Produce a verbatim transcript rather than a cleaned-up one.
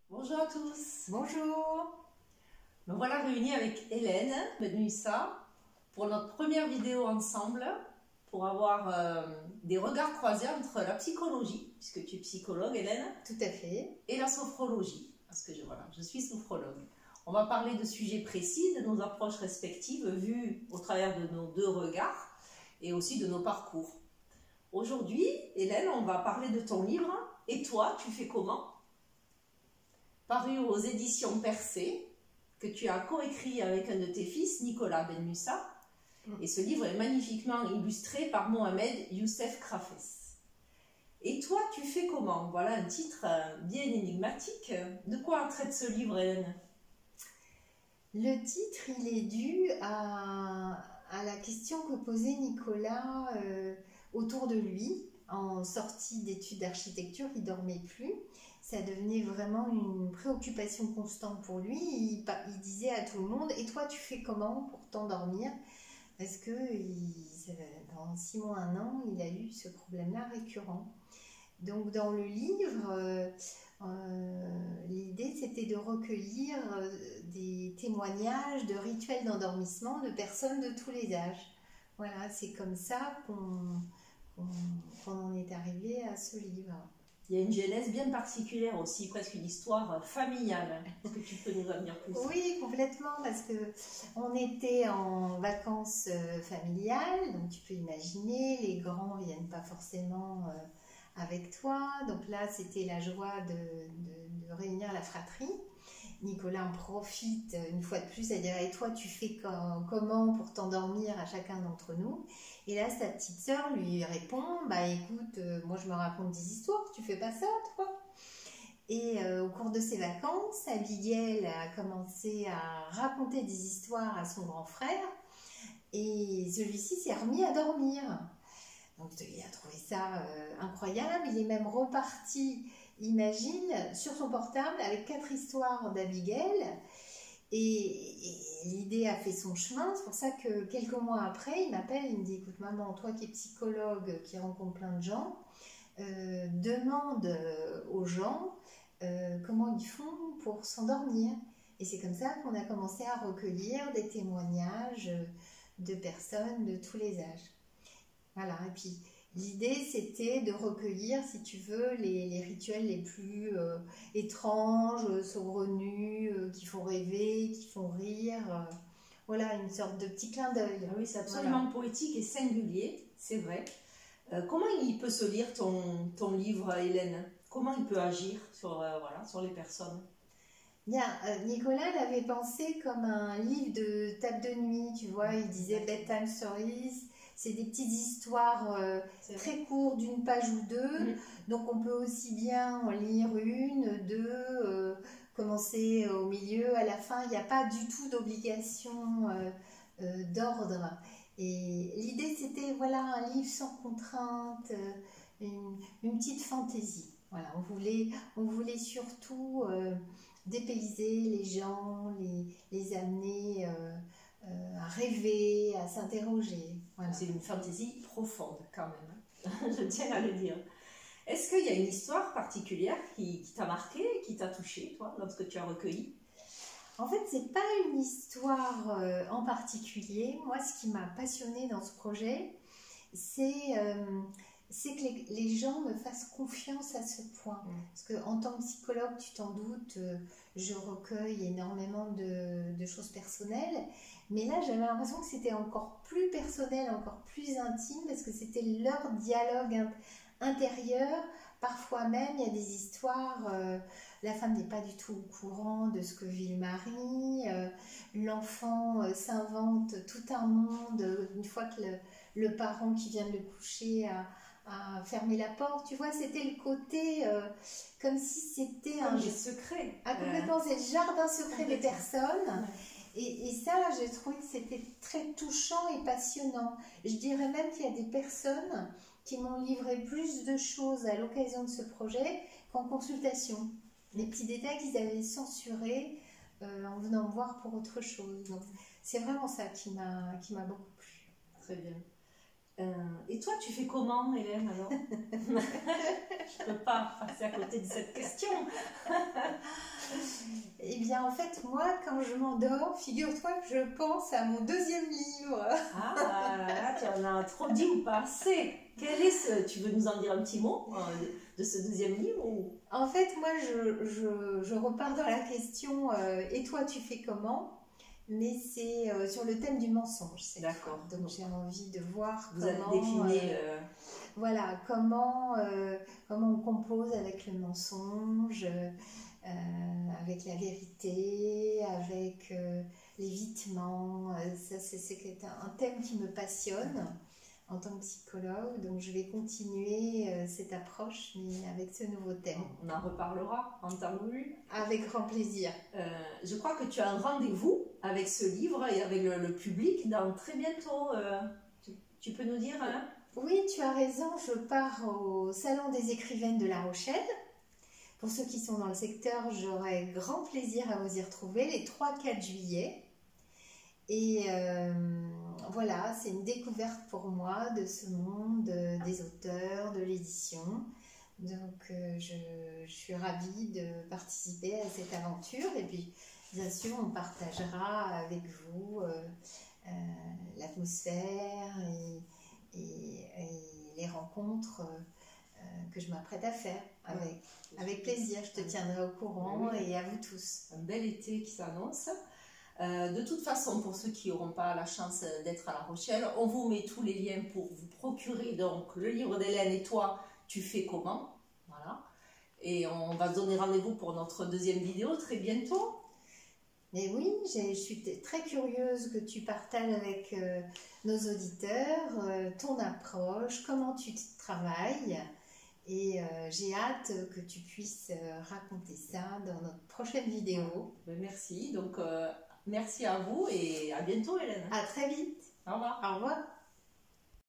Bonjour à tous. Bonjour. Me voilà réunis avec Hélène Benouissa pour notre première vidéo ensemble pour avoir euh, des regards croisés entre la psychologie, puisque tu es psychologue Hélène, Tout à fait. et la sophrologie, parce que je, voilà, je suis sophrologue. On va parler de sujets précis, de nos approches respectives vues au travers de nos deux regards et aussi de nos parcours. Aujourd'hui, Hélène, on va parler de ton livre « Et toi, tu fais comment ?» paru aux éditions Percé, que tu as coécrit avec un de tes fils, Nicolas Benouissa. Et ce livre est magnifiquement illustré par Mohamed Youssef Crafes. Et toi, tu fais comment? Voilà un titre bien énigmatique. De quoi traite ce livre, Hélène? Le titre, il est dû à, à la question que posait Nicolas euh, autour de lui. En sortie d'études d'architecture, il ne dormait plus. Ça devenait vraiment une préoccupation constante pour lui. Il, il disait à tout le monde « Et toi, tu fais comment pour t'endormir ?» Parce que il, dans six mois, un an, il a eu ce problème-là récurrent. Donc dans le livre, euh, euh, l'idée c'était de recueillir euh, des témoignages de rituels d'endormissement de personnes de tous les âges. Voilà, c'est comme ça qu'on qu'on, qu'on en est arrivé à ce livre. Il y a une genèse bien particulière aussi, presque une histoire familiale. Est-ce que tu peux nous en dire plus? Oui, complètement, parce que on était en vacances familiales, donc tu peux imaginer, les grands viennent pas forcément euh, avec toi, donc là c'était la joie de, de, de réunir la fratrie. Nicolas en profite une fois de plus à dire « Et toi, tu fais comment pour t'endormir à chacun d'entre nous ?» Et là, sa petite sœur lui répond « Bah écoute, euh, moi je me raconte des histoires, tu fais pas ça, toi ?» Et euh, au cours de ses vacances, Abigail a commencé à raconter des histoires à son grand frère et celui-ci s'est remis à dormir. Donc il a trouvé ça euh, incroyable, il est même reparti, imagine, sur son portable avec quatre histoires d'Abigail et, et l'idée a fait son chemin. C'est pour ça que quelques mois après, il m'appelle, il me dit « Écoute maman, toi qui es psychologue, qui rencontre plein de gens, euh, demande aux gens euh, comment ils font pour s'endormir. » Et c'est comme ça qu'on a commencé à recueillir des témoignages de personnes de tous les âges. Voilà, et puis l'idée c'était de recueillir, si tu veux, les, les rituels les plus euh, étranges, saugrenus, euh, qui font rêver, qui font rire. Euh, voilà, une sorte de petit clin d'œil. Ah oui, c'est absolument voilà. Poétique et singulier, c'est vrai. Euh, comment il peut se lire ton, ton livre, Hélène? Comment il peut agir sur, euh, voilà, sur les personnes? Bien, euh, Nicolas l'avait pensé comme un livre de table de nuit, tu vois, il disait bedtime stories. C'est des petites histoires euh, très courtes, d'une page ou deux. Mmh. Donc on peut aussi bien en lire une, deux, euh, commencer au milieu, à la fin. Il n'y a pas du tout d'obligation euh, euh, d'ordre. Et l'idée c'était voilà, un livre sans contrainte, euh, une, une petite fantaisie. Voilà, on voulait, on voulait surtout euh, dépayser les gens, les, les amener euh, euh, à rêver, à s'interroger. Voilà. C'est une fantaisie profonde quand même, je tiens à le dire. Est-ce qu'il y a une histoire particulière qui, qui t'a marqué, qui t'a touché, toi, lorsque tu as recueilli? En fait, c'est pas une histoire euh, en particulier. Moi, ce qui m'a passionnée dans ce projet, c'est euh, c'est que les, les gens me fassent confiance à ce point. Mmh. Parce qu'en tant que psychologue, tu t'en doutes, euh, je recueille énormément de, de choses personnelles. Mais là, j'avais l'impression que c'était encore plus personnel, encore plus intime, parce que c'était leur dialogue intérieur. Parfois même, il y a des histoires, euh, la femme n'est pas du tout au courant de ce que vit le mari, euh, l'enfant euh, s'invente tout un monde, euh, une fois que le, le parent qui vient de le coucher a, a fermé la porte. Tu vois, c'était le côté, euh, comme si c'était un... Des secrets. Ah, complètement, c'est le jardin secret des personnes. Ouais. Et, et ça, j'ai trouvé que c'était très touchant et passionnant. Je dirais même qu'il y a des personnes qui m'ont livré plus de choses à l'occasion de ce projet qu'en consultation. Les petits détails qu'ils avaient censurés euh, en venant me voir pour autre chose. Donc, c'est vraiment ça qui m'a qui m'a beaucoup plu. Très bien. Euh, et toi, tu fais comment, Hélène, alors? Je ne peux pas passer à côté de cette question. en fait, moi, quand je m'endors, figure-toi que je pense à mon deuxième livre. Ah, là, tu en as trop dit ou pas assez. Quel est ce... Tu veux nous en dire un petit mot euh, de ce deuxième livre ou... En fait, moi, je, je, je repars dans la question euh, « Et toi, tu fais comment ?» Mais c'est euh, sur le thème du mensonge. D'accord. Donc, j'ai envie de voir Vous comment... avez décliné... Euh, euh... Voilà, comment, euh, comment on compose avec le mensonge, euh, avec la vérité, avec euh, l'évitement. Ça, c'est un, un thème qui me passionne en tant que psychologue. Donc, je vais continuer euh, cette approche, mais avec ce nouveau thème. On en reparlera en temps voulu. Avec grand plaisir. Euh, je crois que tu as un rendez-vous avec ce livre et avec le, le public dans très bientôt. Euh, tu, tu peux nous dire hein? Oui, tu as raison, je pars au Salon des écrivaines de La Rochelle. Pour ceux qui sont dans le secteur, j'aurai grand plaisir à vous y retrouver les trois quatre juillet. Et euh, voilà, c'est une découverte pour moi de ce monde des auteurs, de l'édition. Donc euh, je, je suis ravie de participer à cette aventure. Et puis, bien sûr, on partagera avec vous euh, euh, l'atmosphère et Et, et les rencontres euh, que je m'apprête à faire avec, avec plaisir. Je te tiendrai au courant oui. Et à vous tous. Un bel été qui s'annonce. Euh, de toute façon, pour ceux qui n'auront pas la chance d'être à La Rochelle, on vous met tous les liens pour vous procurer donc le livre d'Hélène et toi, tu fais comment? Voilà. Et on va se donner rendez-vous pour notre deuxième vidéo très bientôt. Mais oui, je suis très curieuse que tu partages avec euh, nos auditeurs euh, ton approche, comment tu travailles. Et euh, j'ai hâte que tu puisses euh, raconter ça dans notre prochaine vidéo. Merci. Donc, euh, merci à vous et à bientôt, Hélène. À très vite. Au revoir. Au revoir.